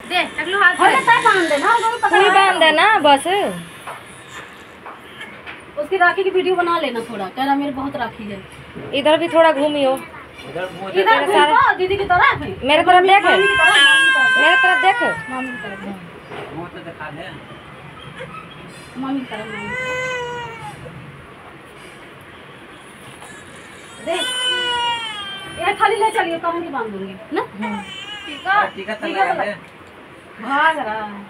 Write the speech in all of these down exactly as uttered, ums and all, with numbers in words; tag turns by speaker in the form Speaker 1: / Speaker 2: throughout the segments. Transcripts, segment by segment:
Speaker 1: दे टकलू हाथ
Speaker 2: अरे तय बांध देना,
Speaker 3: तू बांध देना बस।
Speaker 2: उसकी राखी की वीडियो बना लेना थोड़ा, कह रहा मेरे बहुत राखी है।
Speaker 3: इधर भी थोड़ा घूमियो,
Speaker 2: इधर घूमो दीदी की तरफ,
Speaker 3: मेरे तरफ देख,
Speaker 2: मामी की तरफ,
Speaker 3: मेरे तरफ देख,
Speaker 2: मामी की तरफ,
Speaker 4: वो तो दिखा दे
Speaker 2: मामी की तरफ, मामी की तरफ। देख ये खाली ले चलिए, कहूँगी बांध दूंगी ना।
Speaker 1: ठीक है
Speaker 4: टीका तो लगा दे।
Speaker 2: भाग रहा है।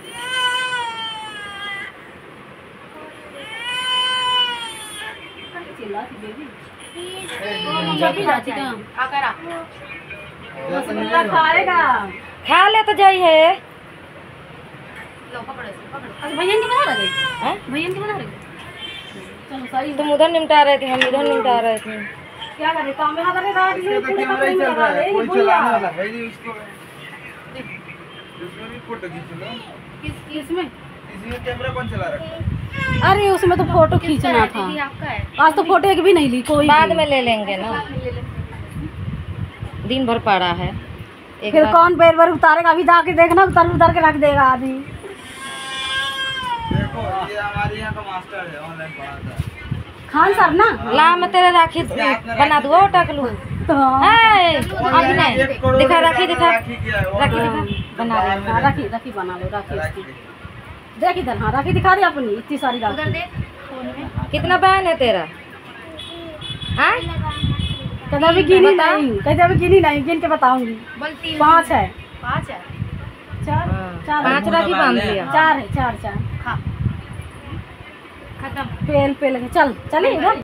Speaker 2: चिल्लाती बेबी जब जाती का
Speaker 1: आकर आ
Speaker 2: रसगुल्ला खाएगा।
Speaker 3: खा ले तो जाई है।
Speaker 1: लो पकड़ो इसको, पकड़ो।
Speaker 2: अच्छा भैया की बना रहे
Speaker 3: हैं?
Speaker 2: भैया की बना रहे चलो सही है।
Speaker 3: तुम उधर निपटा रहे थे, हम इधर निपटा रहे थे।
Speaker 2: क्या करे काम में हाथ रखा है,
Speaker 5: इसका तो कैमरा ही चल रहा है, कोई चलाने वाला है नहीं उसको। इसमें भी फोटो खींच लो।
Speaker 2: किस इसमें
Speaker 5: इसमें कैमरा कौन चला रखा है?
Speaker 2: अरे उसमें तो फोटो खींचना था,
Speaker 1: दीदी आपका है।
Speaker 2: आज तो फोटो एक भी नहीं ली कोई
Speaker 3: बाद
Speaker 2: भी।
Speaker 3: में ले लेंगे ना, दिन भर पड़ा है। एक
Speaker 2: फिर
Speaker 3: बार
Speaker 2: कौन बेर बेर उतारेगा, अभी जाके देखना उतार उतार के रख देगा आदमी।
Speaker 5: देखो ये हमारे यहाँ का मास्टर है, ऑनलाइन पढ़ाता है।
Speaker 2: खान सर ना
Speaker 3: ला मैं तेरे राखी बना दूँ टकलू।
Speaker 2: तो
Speaker 3: हाय अभी नहीं
Speaker 5: एक करोड़
Speaker 3: दिखा, राखी दिखा,
Speaker 5: राखी किया है,
Speaker 3: राखी
Speaker 5: ऑनलाइन
Speaker 3: दिखा, बना
Speaker 5: बाहर
Speaker 3: दे।
Speaker 5: में
Speaker 2: हाँ,
Speaker 5: देखो।
Speaker 2: राखी राखी बना लो, राखी
Speaker 5: राखी
Speaker 2: इसकी। देख इधर, हाँ राखी दिखा दी अपनी इतनी सारी
Speaker 1: उधर
Speaker 2: राखी।
Speaker 1: देख फोन में।
Speaker 3: कितना बहन है तेरा? हाँ
Speaker 2: कहते अभी गिनी नहीं, कहते अभी गिनी नहीं, गिन के बताऊंगी।
Speaker 1: बोल तीन
Speaker 2: पाँच है,
Speaker 1: पाँच है।
Speaker 2: चार चार है।
Speaker 3: पाँच राखी बांध दिया।
Speaker 2: चार है, चार चार
Speaker 1: खा खत्म।
Speaker 2: पेल पेल के चल चलिए इधर।